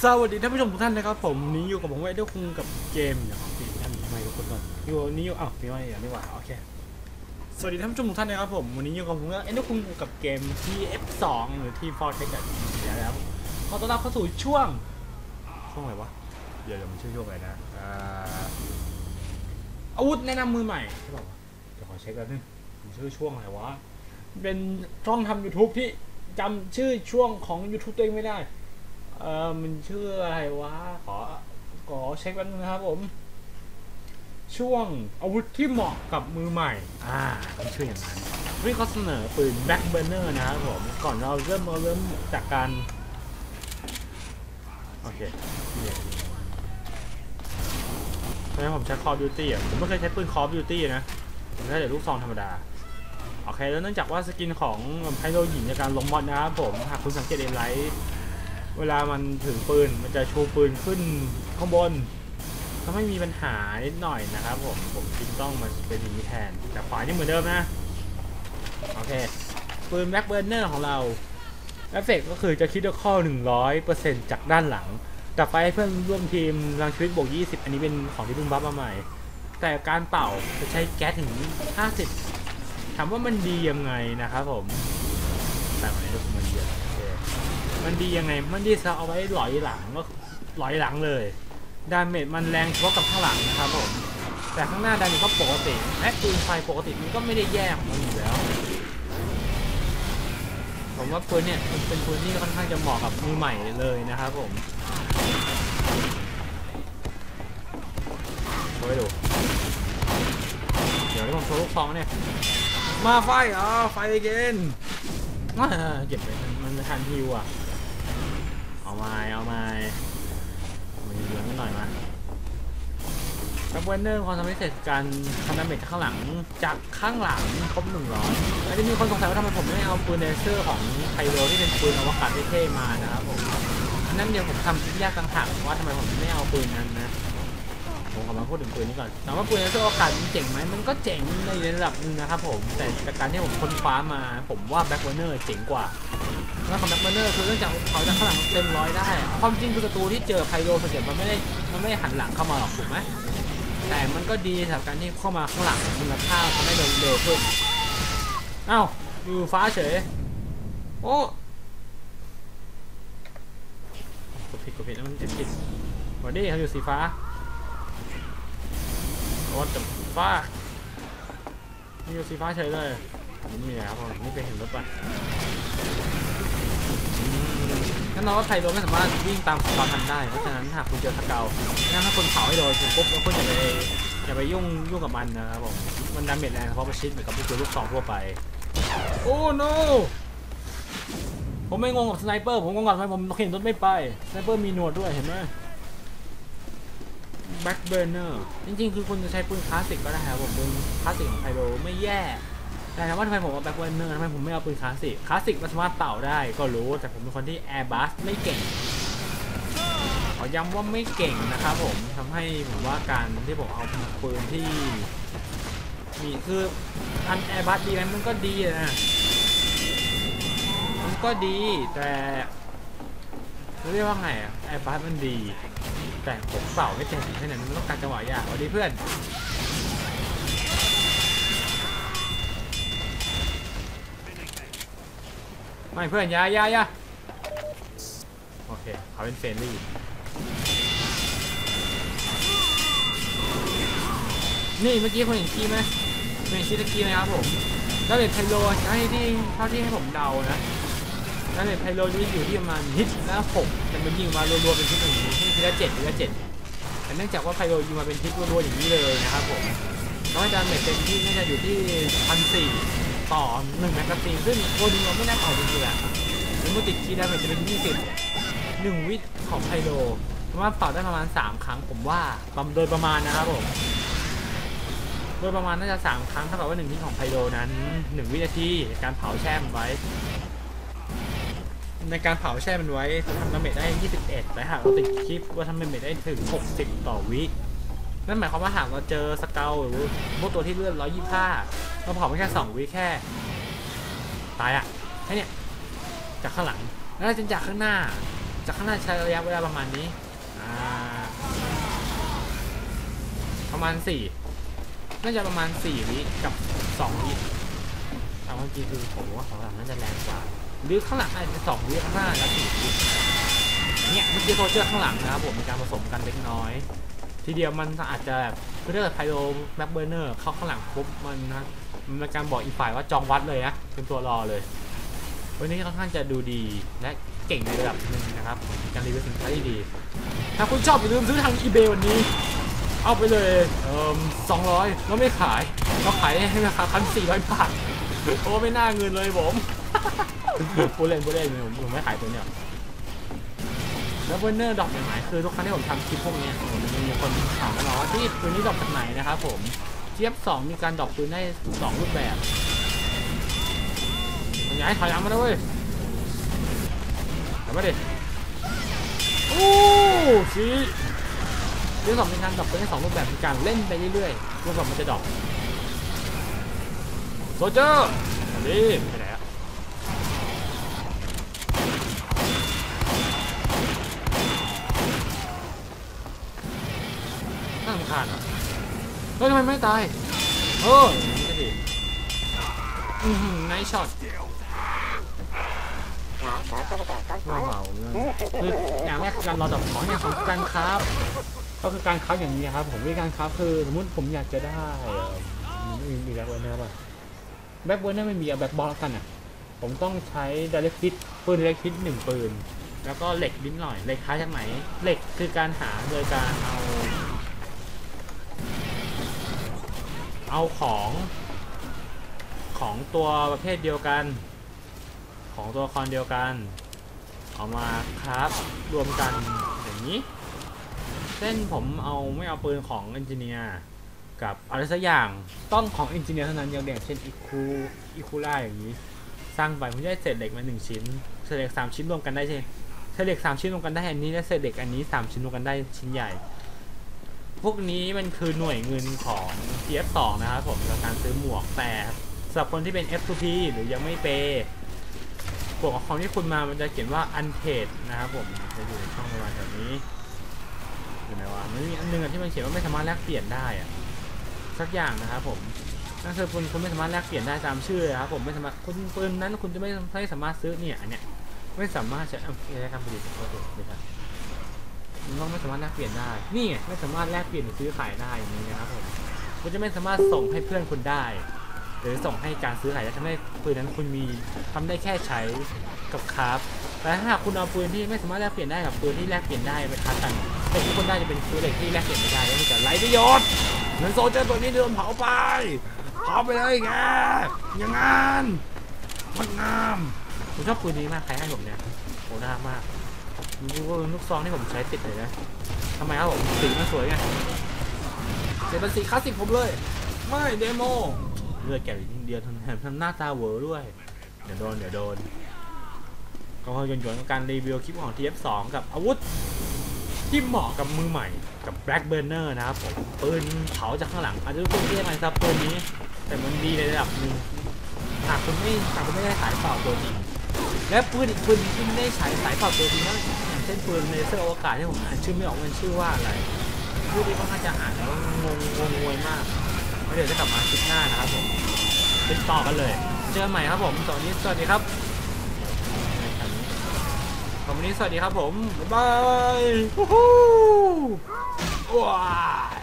สวัสดีท่านผู้ชมทุกท่านนะครับผมนี้อยู่กับผมไวเดอร์คุงกับเกมอย่างที่ท่านทำไมทุกคนก่อนอยู่นี้อยู่มีว่าอย่างนี้ว่าโอเคสวัสดีท่านผู้ชมทุกท่านนะครับผมวันนี้อยู่กับผมไวเดอร์คุงกับเกม TF2 หรือ Team Fortress กันแล้วขอต้อนรับเข้าสู่ช่วงอะไรวะเดี๋ยวมันชื่อช่วงอะไรนะอาวุธแนะนำมือใหม่ใช่ป่าวเดี๋ยวขอเช็คแล้วนึงมันชื่อช่วงอะไรวะเป็นช่องทำ YouTube ที่จำชื่อช่วงของ YouTube ตัวเองไม่ได้มันชื่ออะไรวะขอเช็คแป๊บนึงนะครับผมช่วงอาวุธที่เหมาะกับมือใหม่มันชื่ออย่างนั้นวิเขาเสนอปืน Black Burner นะครับผมก่อนเราเริ่มจากการโอเคเพราะฉะนั้นผมใช้ Call of Duty ผมไม่เคยใช้ปืน Call of Duty นะผมใช้แต่ลูกซองธรรมดาโอเคแล้วเนื่องจากว่าสกินของไพโรหญิงในการลงมอดนะครับผมหากคุณสังเกตเอ็นไลท์เวลามันถือปืนมันจะชูปืนขึ้นข้างบนถ้าไม่มีปัญหานิดหน่อยนะครับผมจึงต้องมาเป็นอย่างนี้แทนแต่ขวายังเหมือนเดิมนะโอเคปืน Black Burner ของเราเอฟเฟกต์ก็คือจะคิดว่าข้อ 100% จากด้านหลังดับไฟให้เพื่อนร่วมทีมพลังชีวิตบวก 20อันนี้เป็นของที่เพิ่งบัฟมาใหม่แต่การเป่าจะใช้แก๊สถึง 50ถามว่ามันดียังไงนะครับผมแต่มันดูมันเยอะมันดียังไงมันดีซะเอาไว้หลอยหลังก็หลอยหลังเลยดาเมจมันแรงเฉพาะกับข้างหลังนะครับผมแต่ข้างหน้าดาเมจก็ปกติแม็กปืนไฟปกติมันก็ไม่ได้แย่ของมันอยู่แล้วผมว่าปืนเนี่ยมันเป็นปืนที่ค่อนข้างจะเหมาะกับมือใหม่เลยนะครับผมไปดูเดี๋ยวผมโชว์ลูกซองเนี่ยมาไฟไฟเกนเก็บไปมันทันฮิวเอามาเยอะกันหน่อยมากับเวนเนอร์ความสำเร็จเสร็จการทำดาเมจจากข้างหลังครบ100แล้วจะมีคนสงสัยว่าทำไมผมไม่เอาปืนเลเซอร์ของไคโรที่เป็นปืนอวกาศเท่ๆมานะครับผมนั่นเดี๋ยวผมทำคลิปแยกต่างหากว่าทำไมผมไม่เอาปืนนั้นนะผมขอมาพูดถึงปืนนี้ก่อนถามว่าปืนเลเซอร์อวกาศมันเจ๋งไหมมันก็เจ๋งในระดับนึงนะครับผมแต่จากการที่ผมค้นคว้ามาผมว่าแบ็คเวนเนอร์เจ๋งกว่าแล้วของแบ็คเวนเนอร์คือเนื่องจากเขาจะข้างหลังเต็มร้อยได้ความจริงคือศัตรูที่เจอไคโรส่วนใหญ่มันไม่ได้หันหลังเข้ามาหรอกถูกไหมแต่มันก็ดีสำหรับการที่เข้ามาข้างหลังมูลค่าทำให้เร็วขึ้นอยู่ฟ้าเฉยโอ้กดผิดแล้วมันผิดวันนี้เขาอยู่สีฟ้าโอ้แต่ฟ้ามีอยู่สีฟ้าเฉยเลยผมมีแล้วผมไม่เคยเห็นรถป่ะนั่นเราว่าไทยโดนไม่สามารถวิ่งตามสปาทันได้เพราะฉะนั้นหากคุณเจอสเกลถ้าคนเผาให้โดนปุ๊บแล้วคุณอย่าไปยุ่งกับมันนะครับผมมันดาเมจแรงเพราะมันชิดเหมือนกับผู้ลูกซองทั่วไปโอ้ no ผมไม่งงกับสไนเปอร์ผมงงกับทำไมผมเห็นรถไม่ไปสไนเปอร์มีหนวดด้วยเห็นไหมแบ็คเบอร์เนอร์จริงๆคือคุณจะใช้ปืนคลาสสิกก็ได้ครับผมปืนคลาสสิกของไทโรไม่แย่แต่ถามว่าทำไมผมเอาแบ็คเบอร์เนอร์ทำไมผมไม่เอาปืนคลาสสิกมันสามารถเป่าได้ก็รู้แต่ผมเป็นคนที่แอร์บัสไม่เก่งขอย้ำว่าไม่เก่งนะครับผมทำให้ผมว่าการที่ผมเอาปืนที่มีคืออันแอร์บัสดีไหมมันก็ดีนะมันก็ดีแต่เรียกว่าไงแอร์บัสมันดีแต่ผมเป่าไม่เจ๋งแค่นั้นมันต้องการจังหวะยากสวัสดีเพื่อนไม่เพื่อนยาโอเคเขาเป็นเฟรนลี่นี่เมื่อกี้คนเห็นกี้ไหมเห็นกี้ตะกี้ไหมครับผมแล้วเด็ดไพโลให้เท่าที่ให้ผมเดานะแล้วเด็ดไพโลอยู่ที่ประมาณฮิตแล้ว6แต่มันยิงมารัวๆเป็นฮิตอย่างนี้ทีละ7แต่เนื่องจากว่าไพโลยิงมาเป็นฮิตรัวๆอย่างนี้เลยนะครับผมน้อยดาเมจเต็มที่น่าจะอยู่ที่1,400ต่อ1แมกกาซีนซึ่งโคดิงเราไม่น่าต่อจริงๆแหละแล้วเมื่อติดคีย์ดาเมจจะเป็น1วิของไพโลสามารถเป่าได้ประมาณ3ครั้งผมว่าโดยประมาณนะครับผมโดยประมาณน่าจะ3ครั้งเท่ากับว่า1วิของไพโลนั้น1วินาทีการเผาแช่มันไว้ในการเผาแช่มันไว้ทำดาเมจได้21แต่หากเราติดคลิปว่าทำดาเมจได้ถึง60ต่อวินั่นหมายความว่าหากเราเจอสเกลหรือพวกตัวที่เลือด125เราเผาไม่แค่2วิแค่ตายแค่เนี้ยจากข้างหลังแล้วจนจากข้างหน้าจากข้างหน้าใช้ระยะเวลาประมาณนี้ประมาณ4น่าจะประมาณ4 วิกับ2 วิแต่บางทีคือผมว่าของหลังน่าจะแรงกว่าหรือข้างหลังอาจจะ2 วิข้างหน้าแล้ว4 วิเนี่ยเมื่อกี้โซเจอร์ข้างหลังนะครับผมมีการผสมกันเล็กน้อยทีเดียวมันอาจจะถ้าเกิดไพโรแบ็คเบอร์เนอร์เข้าข้างหลังปุ๊บมันเป็นการบอกอีกฝ่ายว่าจองวัดเลยนะเป็นตัวรอเลยวันนี้ค่อนข้างจะดูดีและเก่งในระดับหนึ่งนะครับการรีวิวสินค้าที่ดีถ้าคุณชอบอย่าลืมซื้อทาง eBay วันนี้เอาไปเลย200แล้วไม่ขายเราขายให้ราคา1,400 บาทโอ้ไม่น่าเงินเลยผมพูดเล่นผมไม่ขายตัวเนี้ยแล้วเวอร์เนอร์ดอกอย่างไหนคือทุกครั้งที่ผมทำคลิปพวกนี้ผมจะมีคนถามมาว่าที่ปืนนี้ดอกจากไหนนะครับผมเทียบ2มีการดอกปืนได้2 รูปแบบมันย้ายถอยหลังมาด้วยทำมาดิโอ้ชี้เรื่อง2มีการดอกปืนได้2 รูปแบบมีการเล่นไปเรื่อยๆรูปแบบมันจะดอกโซเจอร์นี่ไปไหนอะน่ารำคาญอ่ะเฮ้ยทำไมไม่ตายนี่ก็ดีไนท์ช็อตว้าวคืออย่างแรกคือการรอดับของอย่างของการคราฟก็คือการคราฟอย่างนี้ครับผมวิธีการคราฟคือสมมติผมอยากจะได้มีแบ็คเวอร์เนอร์ป่ะแบ็คเวอร์เนอร์ไม่มีแบ็คบอลกันอ่ะผมต้องใช้ไดเรกฟิตปืนไดเรกฟิต1 ปืนแล้วก็เหล็กนิดหน่อยเหล็กค้าจากไหนเหล็กคือการหาโดยการเอาของตัวประเภทเดียวกันของตัวละครเดียวกันเอามาคราฟรวมกันอย่างนี้เช่นผมไม่เอาปืนของเอนจิเนียร์กับอะไรสักอย่างต้องของเอนจิเนียร์เท่านั้นอย่างเช่นอีคูล่าอย่างนี้สร้างไปผมได้เศษเหล็กมา1 ชิ้นเศษเหล็ก3 ชิ้นรวมกันได้ใช่เศษเหล็ก3 ชิ้นรวมกันได้อันนี้และเศษเหล็กอันนี้3 ชิ้นรวมกันได้ชิ้นใหญ่พวกนี้มันคือหน่วยเงินของ TF2 นะครับผมในการซื้อหมวกแต่สำหรับคนที่เป็น F2P หรือยังไม่เปพวกของที่คุณมามันจะเขียนว่า unpaid นะครับผมจะอยู่ในช่องประมาณแบบนี้อยู่ไหนวะมันมีอันนึงที่มันเขียนว่าไม่สามารถแลกเปลี่ยนได้อะสักอย่างนะครับผมนั่นคือคุณไม่สามารถแลกเปลี่ยนได้ตามชื่อครับผมไม่สามารถคุณปืนนั้นคุณจะไม่สามารถซื้อเนี่ยอันเนี้ยไม่สามารถใช้การผลิตโอเคไม่ใช่มันต้องไม่สามารถแลกเปลี่ยนได้นี่ไม่สามารถแลกเปลี่ยนหรือซื้อขายได้อย่างนี้นะครับผมคุณจะไม่สามารถส่งให้เพื่อนคุณได้หรือส่งให้การซื้อขายจะทำให้ปืนนั้นคุณมีทำได้แค่ใช้กับคราฟแต่ถ้าหากคุณเอาปืนที่ไม่สามารถแลกเปลี่ยนได้กับปืนที่แลกเปลี่ยนได้ไปคราฟกันแต่ที่คุณได้จะเป็นปืนเหล็กที่แลกเปลี่ยนไม่ได้แล้วมันจะไร้ประโยชน์เหมือนโซเจอร์ตัวนี้โดนเผาไปเลยแกอย่างงั้นมันงามผมชอบปืนนี้มากใครให้ผมเนี่ยโหน่ามากดูลูกซองที่ผมใช้ติดเลยนะทำไมครับผมสีมันสวยไงเป็นสีคลาสสิกผมเลยไม่เดโมเลือดแก่เดียวทำหน้าตาเวอร์ด้วยเดี๋ยวโดนก็หย่อนๆกับการรีวิวคลิปของ TF2 กับอาวุธที่เหมาะกับมือใหม่กับ Black Burner นะครับผมปืนเผาจากข้างหลังอาจจะรู้สึกเท่ไหมครับปืนนี้แต่มันดีในระดับหนึ่งหากคุณไม่ได้สายเป่าตัวจริงและปืนอีกปืนที่ไม่ได้ใช้สายเป่าตัวจริงนั่นอย่างเช่นปืนเลเซอร์อวกาศที่ผมอ่านชื่อไม่ออกมันชื่อว่าอะไรชื่อนี้ค่อนข้างจะอ่านแล้วงวยมากเดี๋ยวจะกลับมาคลิปหน้านะครับผมติดต่อกันเลยเจอกันใหม่ครับผมสวัสดีครับวันนี้สวัสดีครับผมบ๊ายบายว้า